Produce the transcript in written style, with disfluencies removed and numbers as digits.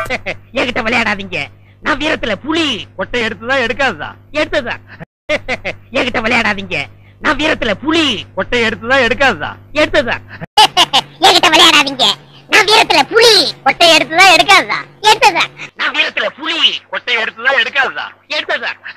என்கிட்ட விளையாடாதீங்க. நான் வீரத்துல புலி. கொட்டை எடுத்துதான் எடுக்காததா? எடுத்ததான். என்கிட்ட விளையாடாதீங்க. நான் வீரத்துல புலி. கொட்டை எடுத்துதான் எடுக்காததா? எடுத்ததான். என்கிட்ட விளையாடாதீங்க. நான் வீரத்துல புலி. கொட்டை எடுத்துதான் எடுக்காததா? எடுத்ததா. நான் வீரத்துல புலி. கொட்டை எடுத்துதான் எடுக்காததா? எடுத்ததான்.